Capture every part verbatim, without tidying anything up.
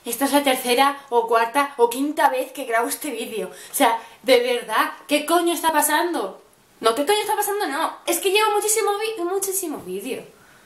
esta es la tercera o cuarta o quinta vez que grabo este vídeo. O sea, de verdad, ¿qué coño está pasando? No, ¿qué coño está pasando? No, es que llevo muchísimo vi muchísimo vídeo.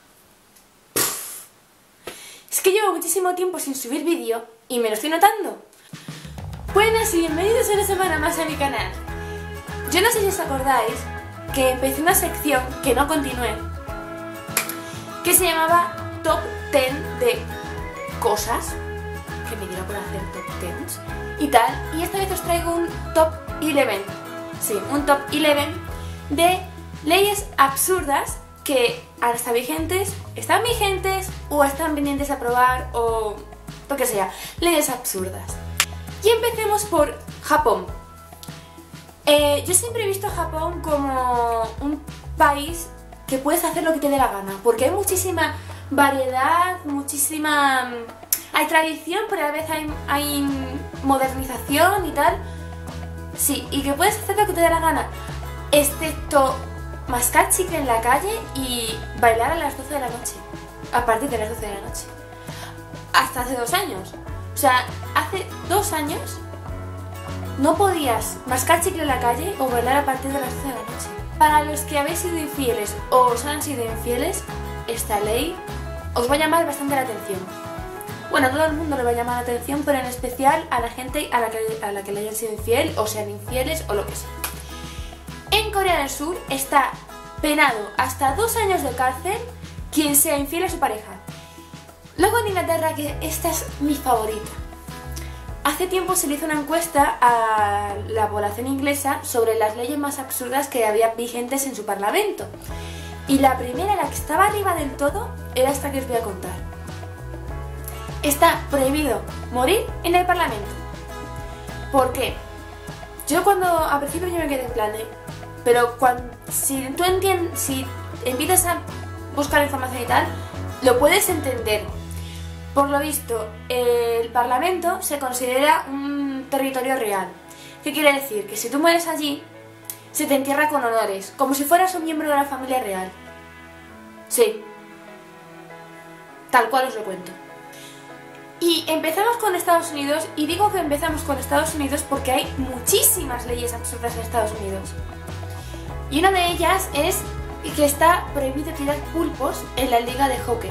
Es que llevo muchísimo tiempo sin subir vídeo y me lo estoy notando. Buenas y bienvenidos una semana más a mi canal. Yo no sé si os acordáis que empecé una sección que no continué, que se llamaba Top diez de cosas que me diera por hacer top diez y tal, y esta vez os traigo un Top once, sí, un Top once de leyes absurdas que ahora están vigentes, están vigentes o están pendientes de aprobar o lo que sea, leyes absurdas. Y empecemos por Japón. Eh, yo siempre he visto a Japón como un país que puedes hacer lo que te dé la gana, porque hay muchísima variedad, muchísima... hay tradición, pero a la vez hay, hay modernización y tal. Sí, y que puedes hacer lo que te dé la gana, excepto mascar chicle en la calle y bailar a las doce de la noche, a partir de las doce de la noche. Hasta hace dos años. O sea, hace dos años no podías mascar chicle en la calle o bailar a partir de las doce de la noche. Para los que habéis sido infieles o os han sido infieles, esta ley os va a llamar bastante la atención. Bueno, a todo el mundo le va a llamar la atención, pero en especial a la gente a la que, a la que le hayan sido infiel o sean infieles o lo que sea. En Corea del Sur está penado hasta dos años de cárcel quien sea infiel a su pareja. Luego en Inglaterra, que esta es mi favorita. Hace tiempo se le hizo una encuesta a la población inglesa sobre las leyes más absurdas que había vigentes en su parlamento. Y la primera, la que estaba arriba del todo, era esta que os voy a contar. Está prohibido morir en el parlamento. ¿Por qué? Yo cuando, al principio yo me quedé en plan de... Pero cuando, si tú entiendes, si empiezas a buscar información y tal, lo puedes entender. Por lo visto, el Parlamento se considera un territorio real. ¿Qué quiere decir? Que si tú mueres allí, se te entierra con honores, como si fueras un miembro de la familia real. Sí. Tal cual os lo cuento. Y empezamos con Estados Unidos, y digo que empezamos con Estados Unidos porque hay muchísimas leyes absurdas en Estados Unidos. Y una de ellas es que está prohibido tirar pulpos en la liga de hockey.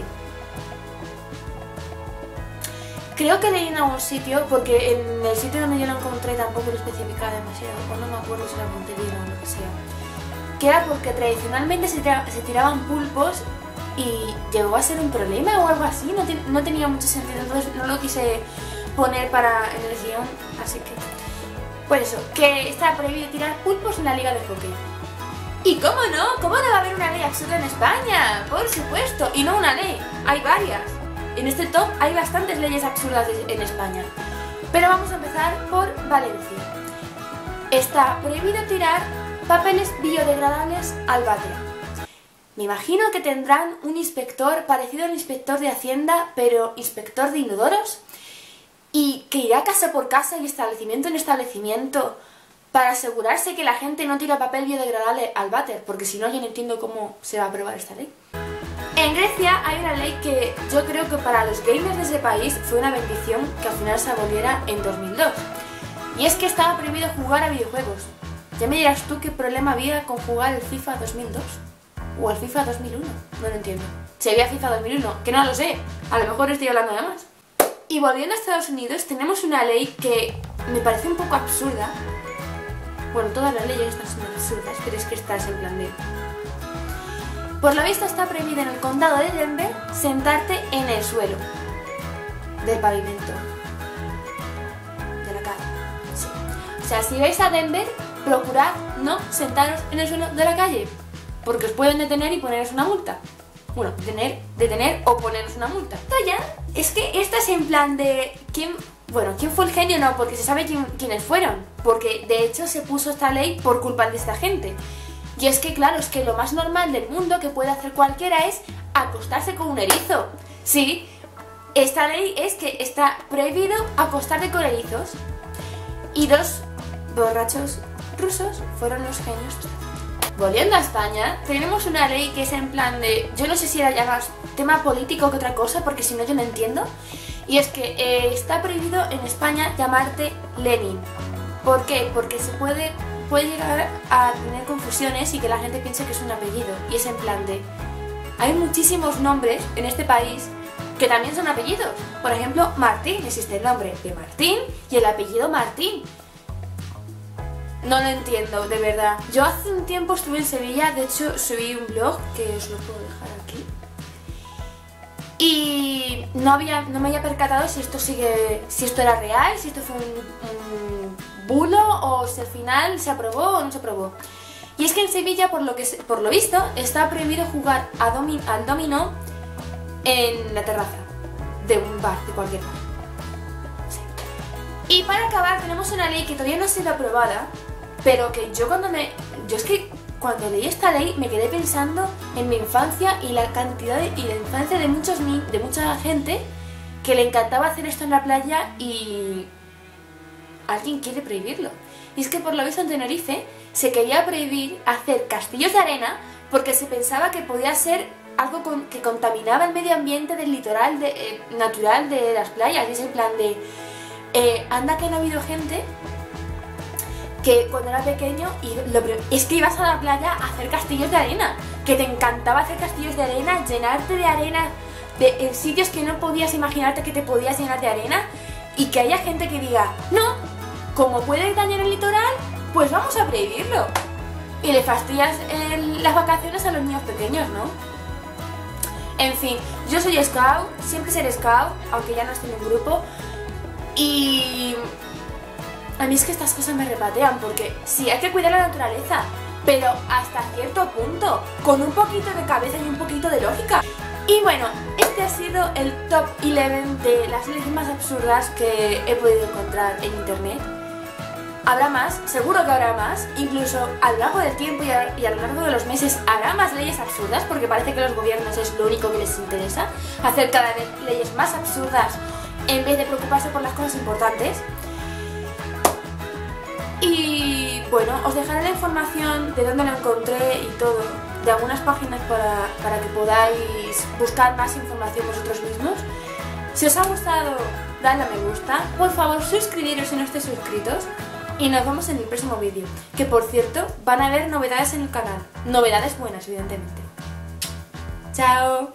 Creo que leí en algún sitio, porque en el sitio donde yo lo encontré tampoco lo especificaba demasiado, o no me acuerdo si era Montevideo o lo que sea, que era porque tradicionalmente se, tira, se tiraban pulpos y llegó a ser un problema o algo así, no, te, no tenía mucho sentido, entonces no lo quise poner para en el guión, así que... Pues eso, que está prohibido tirar pulpos en la liga de hockey. ¿Y cómo no? ¿Cómo no va a haber una ley absurda en España? Por supuesto, y no una ley, hay varias. En este top hay bastantes leyes absurdas en España. Pero vamos a empezar por Valencia. Está prohibido tirar papeles biodegradables al váter. Me imagino que tendrán un inspector parecido al inspector de Hacienda, pero inspector de inodoros, y que irá casa por casa y establecimiento en establecimiento para asegurarse que la gente no tira papel biodegradable al váter, porque si no yo no entiendo cómo se va a aprobar esta ley. En Grecia hay una ley que yo creo que para los gamers de ese país fue una bendición que al final se aboliera en dos mil dos. Y es que estaba prohibido jugar a videojuegos. Ya me dirás tú qué problema había con jugar el FIFA dos mil dos o el FIFA dos mil uno, no lo entiendo. Si había FIFA dos mil uno, que no lo sé, a lo mejor estoy hablando de más. Y volviendo a Estados Unidos tenemos una ley que me parece un poco absurda. Bueno, todas las leyes están siendo absurdas, pero es que esta es en plan de... Por lo visto está prohibido en el condado de Denver sentarte en el suelo del pavimento de la calle. Sí. O sea, si vais a Denver, procurad no sentaros en el suelo de la calle, porque os pueden detener y poneros una multa. Bueno, detener, detener o poneros una multa. Esto ya, es que esta es en plan de... ¿Quién, bueno, ¿quién fue el genio? No, porque se sabe quién, quiénes fueron. Porque de hecho se puso esta ley por culpa de esta gente. Y es que claro, es que lo más normal del mundo que puede hacer cualquiera es acostarse con un erizo. Sí, esta ley es que está prohibido acostarte con erizos. Y dos borrachos rusos fueron los genios. Volviendo a España, tenemos una ley que es en plan de... Yo no sé si era ya más tema político que otra cosa, porque si no yo no entiendo. Y es que eh, está prohibido en España llamarte Lenin. ¿Por qué? Porque se puede, puede llegar a tener confusiones y que la gente piense que es un apellido. Y es en plan de... Hay muchísimos nombres en este país que también son apellidos. Por ejemplo, Martín. Existe el nombre de Martín y el apellido Martín. No lo entiendo, de verdad. Yo hace un tiempo estuve en Sevilla, de hecho subí un blog, que os lo puedo dejar aquí. Y no, había, no me había percatado si esto sigue, si esto era real, si esto fue un, un bulo o si al final se aprobó o no se aprobó. Y es que en Sevilla, por lo, que, por lo visto, está prohibido jugar a domi, al dominó en la terraza de un bar, de cualquier bar. Sí. Y para acabar tenemos una ley que todavía no ha sido aprobada, pero que yo cuando me... Yo es que cuando leí esta ley me quedé pensando en mi infancia y la cantidad de, y la infancia de, muchos, de mucha gente que le encantaba hacer esto en la playa y alguien quiere prohibirlo. Y es que por lo visto en Tenerife se quería prohibir hacer castillos de arena porque se pensaba que podía ser algo con, que contaminaba el medio ambiente del litoral de, eh, natural de las playas. Y es en plan de... Eh, anda que no ha habido gente que cuando era pequeño y lo, es que ibas a la playa a hacer castillos de arena, que te encantaba hacer castillos de arena, llenarte de arena de, en sitios que no podías imaginarte que te podías llenar de arena, y que haya gente que diga, no, como puede dañar el litoral, pues vamos a prohibirlo. Y le fastidias el, las vacaciones a los niños pequeños, ¿no? En fin, yo soy scout, siempre seré scout, aunque ya no estoy en un grupo, y... A mí es que estas cosas me repatean porque sí, hay que cuidar la naturaleza, pero hasta cierto punto, con un poquito de cabeza y un poquito de lógica. Y bueno, este ha sido el top once de las leyes más absurdas que he podido encontrar en internet. Habrá más, seguro que habrá más, incluso a lo largo del tiempo y a, y a lo largo de los meses habrá más leyes absurdas, porque parece que los gobiernos es lo único que les interesa, hacer cada vez leyes más absurdas en vez de preocuparse por las cosas importantes. Y bueno, os dejaré la información de dónde lo encontré y todo, de algunas páginas para, para que podáis buscar más información vosotros mismos. Si os ha gustado, dadle a me gusta, por favor suscribiros si no estáis suscritos y nos vemos en el próximo vídeo, que por cierto van a haber novedades en el canal, novedades buenas evidentemente. ¡Chao!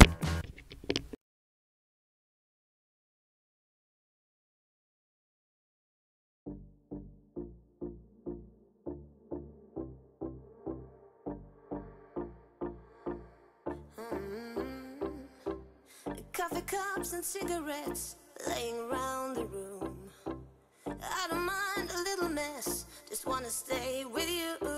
Coffee cups and cigarettes laying around the room. I don't mind a little mess, just wanna stay with you.